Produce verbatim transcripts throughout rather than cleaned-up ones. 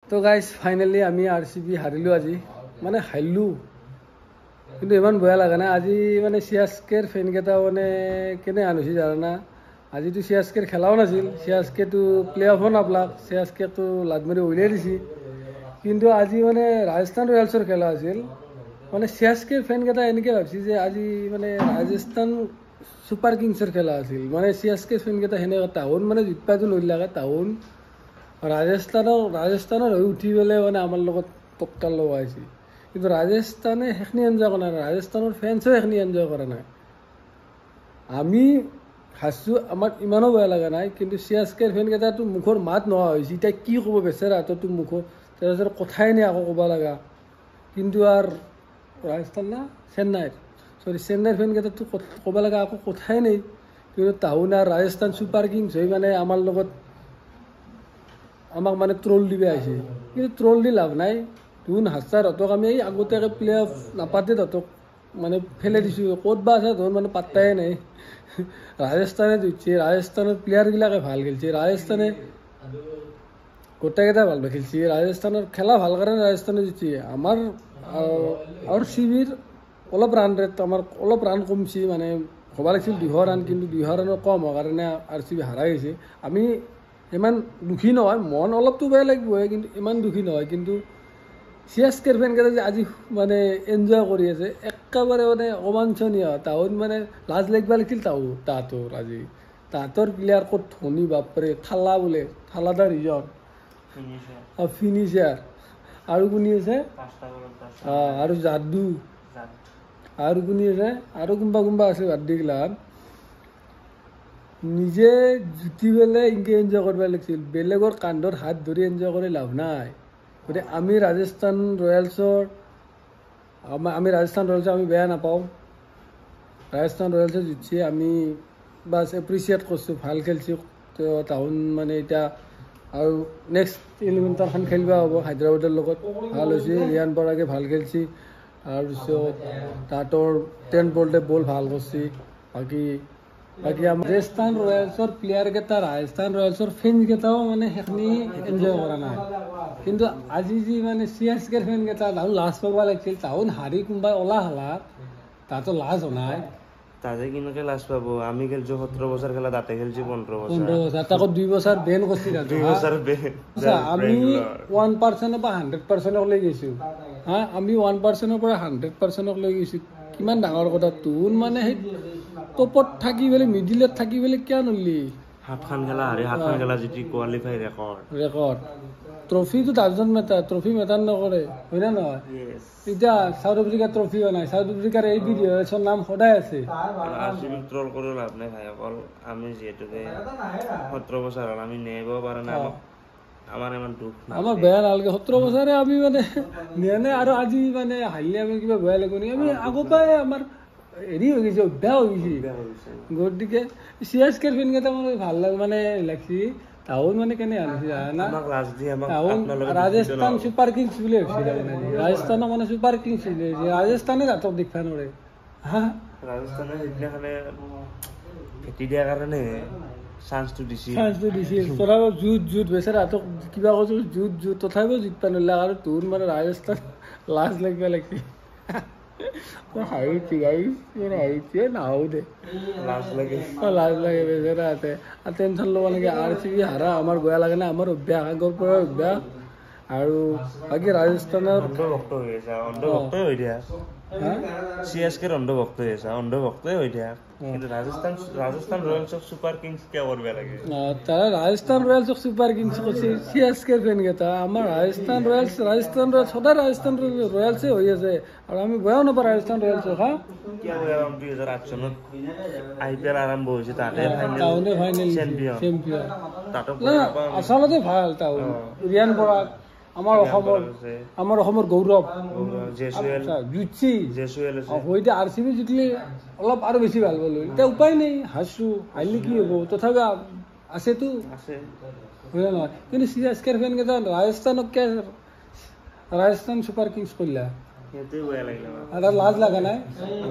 তো guys finally আমি R C B হাৰিলোঁ আজি, মানে হাৰিলোঁ কিন্তু ইমান বেয়া লগা নাই আজি। মানে চি এছ কেৰ ফেনকেইটা মানে কেনে আনিছে জানা, আজিতো চি এছ কেৰ খেলাও নাছিল, চি এছ কেটো প্লে অফো নাপলাক, চি এছ কেটো লাদ মাৰি উলিয়াই দিছে। কিন্তু আজি মানে ৰাজস্থান ৰয়েলছৰ খেলা আছিল, মানে চি এছ কেৰ ফেনকেইটা এনেকৈ ভাবিছে যে আজি মানে ৰাজস্থান ছুপাৰ কিংছৰ খেলা আছিল। মানে চি এছ কেৰ ফেনকেইটা সেনেকৈ টাউন মানে জিতপাটো নৰিলাকে টাউন ৰাজস্থানৰ ৰাজস্থানৰ হৈ উঠি পেলাই মানে আমাৰ লগত টক্কৰ লগাইছে। কিন্তু ৰাজস্থানে সেইখিনি এনজয় কৰা নাই, ৰাজস্থানৰ ফেন্সেও সেইখিনি এনজয় কৰা নাই। আমি হাৰছোঁ, আমাৰ ইমানো বেয়া লগা নাই, কিন্তু চি এছ কেৰ ফেনকেইটাতো মুখৰ মাত নোহোৱা হৈছে। এতিয়া কি ক'ব বেচেৰা হাততো মুখৰ তাৰপিছত কথাই নাই আকৌ ক'ব লগা। কিন্তু আৰু ৰাজস্থান না চেন্নাইৰ চৰি চেন্নাইৰ ফেনকেইটাতো ক'ব লগা আকৌ কথাই নাই। কিন্তু টাউন আৰু ৰাজস্থান ছুপাৰ কিংছ হৈ মানে আমাৰ লগত আমাক মানে ট্ৰল দিব আহিছে, কিন্তু ট্ৰল দি লাভ নাই। ধোন হাজাৰ তহঁতক আমি এই আগতীয়াকৈ প্লে অফ নাপাতে তহঁতক মানে ফেলে দিছোঁ, ক'ত বা আছে ধোন মানে পাত্তাই নাই। ৰাজস্থানে জিতছে, ৰাজস্থানৰ প্লেয়াৰবিলাকে ভাল খেলিছে, ৰাজস্থানে গোটেইকেইটা ভাল খেলিছে, ৰাজস্থানৰ খেলা ভাল কাৰণে ৰাজস্থানে জিতছে। আমাৰ আৰ চি বিৰ অলপ ৰান ৰেট আমাৰ অলপ ৰান কমছে, মানে হ'ব লাগিছিল দুশ ৰান, কিন্তু দুশ ৰানৰ কম হোৱাৰ কাৰণে আৰ চি বি হাৰাই গৈছে। আমি ইমান দুখী নহয়, মন অলপতো বেয়া লাগিবই, কিন্তু ইমান দুখী নহয়। কিন্তু চি এছ কেৰ ফেনকেইটা যে আজি মানে এনজয় কৰি আছে একেবাৰে মানে অবাঞ্ছনীয়। তাহোন মানে লাজ লাগিব লাগিছিল তাহো তাহাঁতৰ আজি তাহাঁতৰ প্লেয়াৰ ক'ত ধোনী বাপৰে থালা বোলে থালাদা ৰিজৰ্ট ফিনিচাৰ আৰু কোনি আছে আৰু যাদু আৰু কোনি আছে আৰু কোনোবা কোনোবা আছে বাদ দি গিলান। নিজে জুতি পেলাই এনেকৈ এনজয় কৰিব লাগিছিল, বেলেগৰ কান্ধত হাত ধৰি এনজয় কৰি লাভ নাই। গতিকে আমি ৰাজস্থান ৰয়েলছৰ আমি ৰাজস্থান ৰয়েলছক আমি বেয়া নাপাওঁ, ৰাজস্থান ৰয়েলছে জিতছে, আমি বাছ এপ্ৰিচিয়েট কৰিছোঁ, ভাল খেলিছোঁ। তো তাহোন মানে এতিয়া আৰু নেক্সট ইলেভেনটাৰখন খেলিব হ'ব হায়দৰাবাদৰ লগত, ভাল হৈছে। ৰিয়ান পৰাগে ভাল খেলিছে, তাৰপিছত তাহাঁতৰ টেন বল্টে বল ভাল কৰিছে। বাকী বাকী আমাৰ ৰাজস্থান ৰয়েলছৰ প্লেয়াৰকেইটা ৰাজস্থান ৰয়েলছৰ ফেনকেইটাও মানে সেইখিনি এনজয় কৰা নাই। কিন্তু আজি যি মানে চি এছ কেৰ ফেনকেইটা তাহোন লাজ পাব লাগিছিল, তাহোন হাৰি কোনোবাই ওলা হালাত তাহাঁতৰ লাজ হোৱা নাই। তাতে কেনেকৈ লাজ পাব, আমি খেলিছোঁ সোতৰ বছৰ খেলা, তাতে খেলিছোঁ পোন্ধৰ বছৰ পোন্ধৰ বছৰ তাকো দুই বছৰ বেন কৰিছে। দুই বছৰ আমি ওৱান পাৰ্চেণ্টৰ পৰা হাণ্ড্ৰেড পাৰ্চেণ্টক লৈ গৈছোঁ হা, আমি ওৱান পাৰ্চেণ্টৰ পৰা হাণ্ড্ৰেড পাৰ্চেণ্টক লৈ গৈছোঁ। কিমান ডাঙৰ কথা, তোৰ মানে সেই টপত থাকি পেলাই মিডিলত থাকি পেলাই কিয় নলি সাতখন খেলা হাৰি সাতখন খেলা জিতি কোৱালিফাই ৰেকৰ্ড ৰেকৰ্ড ট্ৰফিটো ডাজন মেটাৰ, ট্ৰফি মেটাৰ নকৰে, হয় নে নহয়? এতিয়া চাউথ আফ্ৰিকাৰ ট্ৰফি হোৱা নাই, চাউথ আফ্ৰিকাৰ এই বিডিঅ'ৰ নাম সদায় আছে। আৰ চি বিক ট্ৰল কৰি লাভ নাই ভাই, অকল আমি যিহেতুকে সোতৰ বছৰ হ'ল আমি নেব পৰা নাই, আমাৰ ইমান দুখ আমাৰ বেয়া নালাগে। সোতৰ বছৰে আমি মানে নিয়া নাই, আৰু আজি মানে হাৰিলে আমি কিবা বেয়া লাগিব নেকি? আমি আগৰ পৰাই আমাৰ হেৰি হৈ গৈছে, অভ্যাস হৈ গৈছে। গতিকে চি এছ কেৰ ফেনকেইটা মানে ভাল লাগে, মানে লাগছি তাহোন মানে কেনে আনিছে জানা, তাহোন ৰাজস্থান ছুপাৰ কিংছ বুলি ভাবিছে। তাৰমানে ৰাজস্থানক মানে ছুপাৰ কিংছ বুলি ৰাজস্থানে তাহাঁতক দেখবা নোৱাৰে হা, ৰাজস্থানে সেইদিনাখনে ভেটি দিয়াৰ কাৰণে চান্সটো দিছিল চান্সটো দিছিল তথাপিও যুঁজ যুঁজ বেচেৰা হাতক কিবা কৈছোঁ যুঁজ যুঁজ তথাপিও জিতবা নোৱাৰিলা। আৰু তোৰ মানে ৰাজস্থান লাজ লাগিব লাগছে। হাৰিছি গাড়ী হাৰিছে নাহো দে, লাজ লাগে লাজ লাগে বেচেৰা হাতে। আৰু টেনশ্যন ল'ব লাগে, আৰ চি বি হাৰা আমাৰ বেয়া লাগে নাই, আমাৰ অভ্যাস আগৰ পৰা অভ্যাস। আৰু বাকী ৰাজস্থানৰ অন্ধভক্ত হৈ আছে, অন্ধভক্তই হৈ দিয়া চি এছ কেৰ অন্ধভক্ত হৈ আছে, অন্ধভক্তই হৈ দিয়া। কিন্তু ৰাজস্থান ৰাজস্থান ৰয়েলছক ছুপাৰ কিংছ কিয় কৰিব লাগে? তারা রাজস্থান রয়্যালসক সুপার কিংস করছে সি এস কে ফেনকেইটা। আমাৰ ৰাজস্থান ৰয়েলছ ৰাজস্থান ৰয়েলছ সদায় ৰাজস্থান ৰয়েলছে হৈ আছে, আৰু আমি বেয়াও নাপাওঁ ৰাজস্থান ৰয়েলছক। হা কিয় দুই হাজাৰ আঠ চনত আই পি এল আৰম্ভ হৈছে, তাতে টাউনে ফাইনেল চেম্পিয়ন চেম্পিয়ন তাতো আচলতে ভাল টাউন ৰিয়ান পৰাগ আমাৰ অসমৰ আমাৰ অসমৰ গৌৰৱ জিতছি এতিয়া আৰ চি বি জিতলি অলপ আৰু বেছি ভাল পালোঁ। এতিয়া উপায় নাই, হাৰছোঁ হাৰিলে কি হ'ব, তথাপি আছেতো হয় নহয়। কিন্তু চি এছ কেৰ ফেনকেইটা ৰাজস্থানক কিয় ৰাজস্থান ছুপাৰ কিংছ কৰিলা, এটা লাজ লগা নাই?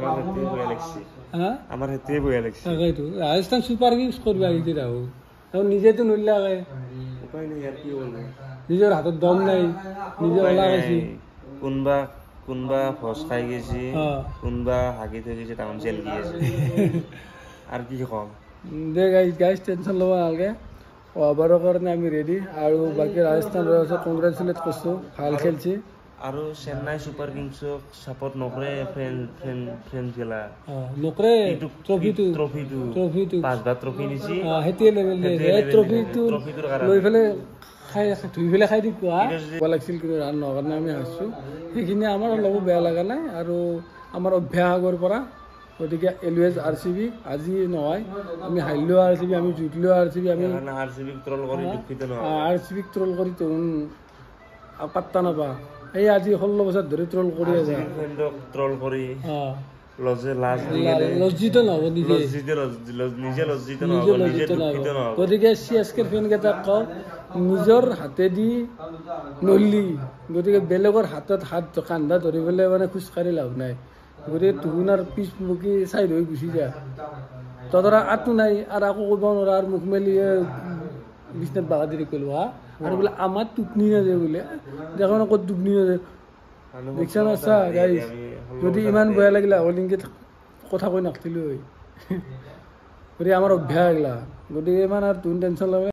আমাৰ সেইটোৱে বেয়া লাগিছে। তাকেইতো ৰাজস্থান ছুপাৰ কিংছ কৰিব আহিছে, তাহোন নিজেতো নৰিলাকে উপায় নাই, ইয়াৰ কি হ'ল। নিজৰ হাতত দম নাই নিজে ওলাই গৈছি কোনবা কোনবা ভোজ খাই গেছি অ। কোনবা হাগি থৈ গেছি টাউন চেল কি আছে আর কি কম দে গাইজ গাইজ টেনশ্যন ল'ব নালাগে অহাবাৰৰ কাৰণে আমি ৰেডি আৰু বাকী ৰাজস্থান ৰয়েলছক কংগ্ৰেচুলেট কৰিছোঁ ভাল খেলছি আৰু চেন্নাই ছুপাৰ কিংছক সাপোৰ্ট নকৰে ফ্ৰেণ্ড ফ্ৰেণ্ড ফ্ৰেণ্ড গেলা নকৰে ট্ৰফিটো ট্ৰফিটো ট্ৰফিটো পাঁচবাৰ ট্ৰফি নিছি সেইটোৱে লেভেল দিয়ে ট্ৰফিটো লৈ পেলাই খাই ধুই পেলাই খাই দিব হা লাগিছিল কিন্তু ৰান নোহোৱাৰ কাৰণে আমি হাৰিছোঁ সেইখিনি আমাৰ অলপো বেয়া লগা নাই আৰু আমাৰ অভ্যাস আগৰ পৰা গতিকে এলৱেজ আৰ চি বি আজি নহয় আমি হাৰিলেও আৰ চি বি আমি জিতলেও আৰ চি বি আমি আৰ চি বিক ট্ৰল কৰি দুখিত নহয় আৰ চি বিক ট্ৰল কৰি তোন পাত্তা নাপা এই আজি ষোল্ল বছৰ ধৰি ট্ৰল কৰি আছে ট্ৰল কৰি অঁ লজে লাজ লজ্জিত নহ'ব নিজে নিজে লজ্জিত নিজে লজ্জিত নহ'ব গতিকে চি এছ কেৰ ফেনকেইটাক কওঁ নিজৰ হাতেদি নল্লি গতিকে বেলেগৰ হাতত হাত কান্ধা ধৰি পেলাই মানে খোজকাঢ়ি লাভ নাই গতিকে তুহুনাৰ পিছ মুখি চাইড হৈ গুচি যা তহঁতৰ আঁতো নাই আৰু আকৌ ক'ব নোৱাৰা আৰু মুখ মেলি বিচনাত বাগাদিৰি কৰিলোঁ হা আৰু বোলে আমাৰ টোপনি নাযায় বোলে দেখোন ক'ত টোপনি নাযায় দেখছা নাচা গাইজ যদি ইমান বেয়া লাগিলে হলিংকে কথা কৈ নাথাকিলোঁ হয় গতিকে আমাৰ অভ্যাস এইগিলা গতিকে ইমান আৰু তুমি টেনশ্যন ল'ব